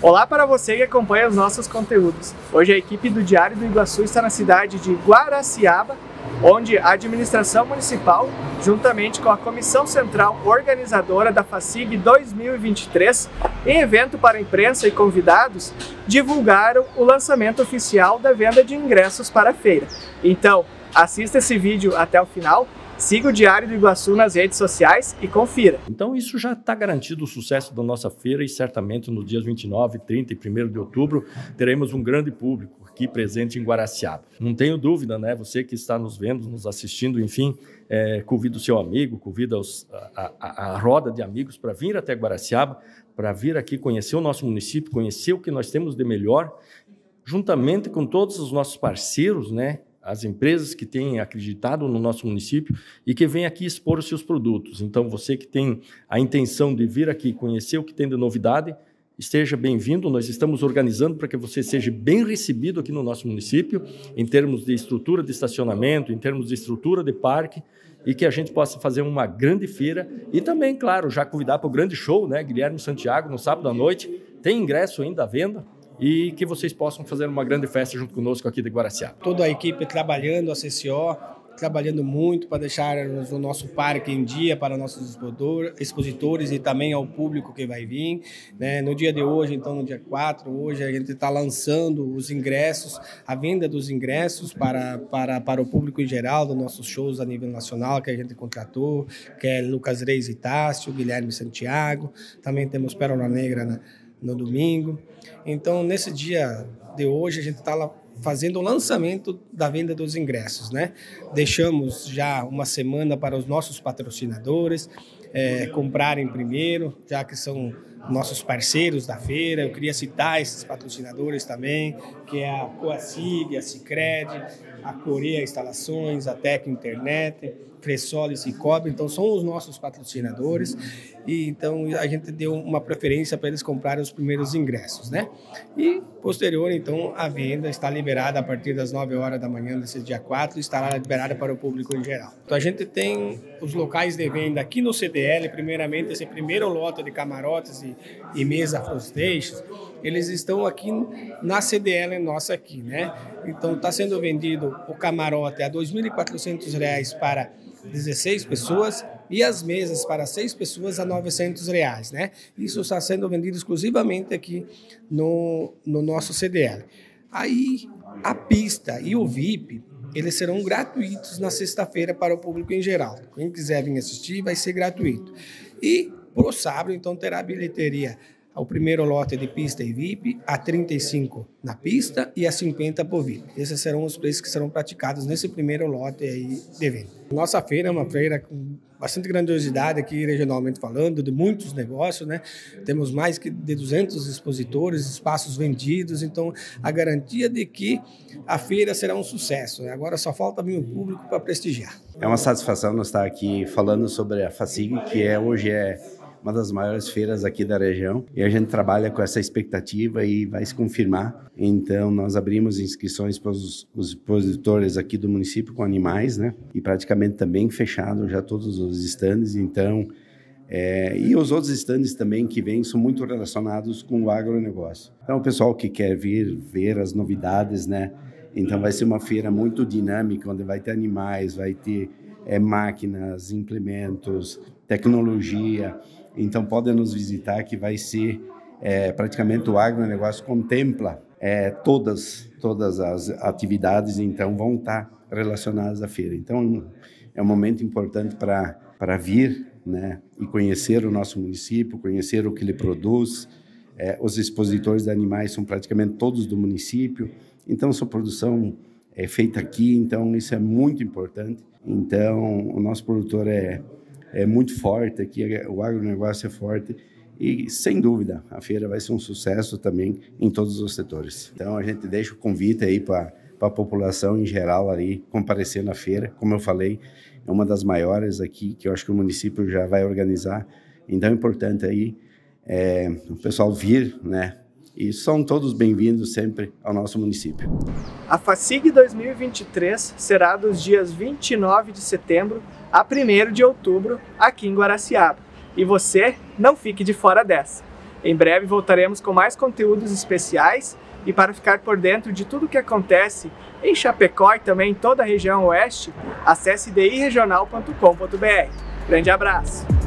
Olá para você que acompanha os nossos conteúdos. Hoje a equipe do Diário do Iguaçu está na cidade de Guaraciaba, onde a administração municipal, juntamente com a Comissão Central Organizadora da FACIG 2023, em evento para imprensa e convidados, divulgaram o lançamento oficial da venda de ingressos para a feira. Então, assista esse vídeo até o final. Siga o Diário do Iguaçu nas redes sociais e confira. Então isso já está garantido o sucesso da nossa feira e certamente nos dias 29, 30 e 1º de outubro teremos um grande público aqui presente em Guaraciaba. Não tenho dúvida, né? Você que está nos vendo, nos assistindo, enfim, convida o seu amigo, convida a roda de amigos para vir até Guaraciaba, para vir aqui conhecer o nosso município, conhecer o que nós temos de melhor, juntamente com todos os nossos parceiros, né? As empresas que têm acreditado no nosso município e que vêm aqui expor os seus produtos. Então, você que tem a intenção de vir aqui conhecer o que tem de novidade, esteja bem-vindo. Nós estamos organizando para que você seja bem recebido aqui no nosso município, em termos de estrutura de estacionamento, em termos de estrutura de parque, e que a gente possa fazer uma grande feira. E também, claro, já convidar para o grande show, né? Guilherme Santiago, no sábado à noite. Tem ingresso ainda à venda. E que vocês possam fazer uma grande festa junto conosco aqui de Guaraciaba. Toda a equipe trabalhando, a CCO, trabalhando muito para deixar o nosso parque em dia para nossos expositores e também ao público que vai vir, né? No dia de hoje, então no dia 4, hoje a gente está lançando os ingressos, a venda dos ingressos para o público em geral, dos nossos shows a nível nacional que a gente contratou, que é Lucas Reis e Tássio, Guilherme Santiago, também temos Pérola Negra no domingo. Então, nesse dia de hoje, a gente está fazendo o lançamento da venda dos ingressos, né? Deixamos já uma semana para os nossos patrocinadores comprarem primeiro, já que são nossos parceiros da feira. Eu queria citar esses patrocinadores também, que é a Coacig, a Sicredi, a Coreia Instalações, a Tec Internet, Cressol e Cicobi. Então, são os nossos patrocinadores. E então a gente deu uma preferência para eles comprarem os primeiros ingressos, né? E posterior, então, a venda está liberada a partir das 9 horas da manhã desse dia 4 e estará liberada para o público em geral. Então a gente tem os locais de venda aqui no CDL, primeiramente esse primeiro lote de camarotes e mesa Frostation, eles estão aqui na CDL nossa aqui, né? Então está sendo vendido o camarote a R$ 2.400 para 16 pessoas e as mesas para 6 pessoas a R$ 900, né? Isso está sendo vendido exclusivamente aqui no nosso CDL. Aí a pista e o VIP, eles serão gratuitos na sexta-feira para o público em geral. Quem quiser vir assistir vai ser gratuito. E para o sábado, então, terá bilheteria. O primeiro lote de pista e VIP, a 35 na pista e a 50 por VIP. Esses serão os preços que serão praticados nesse primeiro lote aí de venda. Nossa feira é uma feira com bastante grandiosidade aqui regionalmente falando, de muitos negócios, né? Temos mais de 200 expositores, espaços vendidos, então a garantia de que a feira será um sucesso, né? Agora só falta vir o público para prestigiar. É uma satisfação nós estar aqui falando sobre a FACIG, que hoje é uma das maiores feiras aqui da região, e a gente trabalha com essa expectativa e vai se confirmar. Então, nós abrimos inscrições para os expositores aqui do município com animais, né? E praticamente também fechado já todos os estandes. Então, e os outros estandes também que vêm são muito relacionados com o agronegócio. Então, o pessoal que quer vir ver as novidades, né? Então, vai ser uma feira muito dinâmica, onde vai ter animais, vai ter máquinas, implementos, tecnologia. Então, podem nos visitar, que vai ser praticamente o agronegócio contempla todas as atividades, então vão estar relacionadas à feira. Então, é um momento importante para vir, né, e conhecer o nosso município, conhecer o que ele produz. Os expositores de animais são praticamente todos do município, então sua produção é feita aqui, então isso é muito importante. Então, o nosso produtor é muito forte aqui, o agronegócio é forte e, sem dúvida, a feira vai ser um sucesso também em todos os setores. Então, a gente deixa o convite aí para a população em geral ali comparecer na feira. Como eu falei, é uma das maiores aqui, que eu acho que o município já vai organizar. Então, é importante aí o pessoal vir, né? E são todos bem-vindos sempre ao nosso município. A FACIG 2023 será dos dias 29 de setembro a 1º de outubro aqui em Guaraciaba. E você não fique de fora dessa. Em breve voltaremos com mais conteúdos especiais e para ficar por dentro de tudo o que acontece em Chapecó e também em toda a região oeste, acesse diregional.com.br. Grande abraço!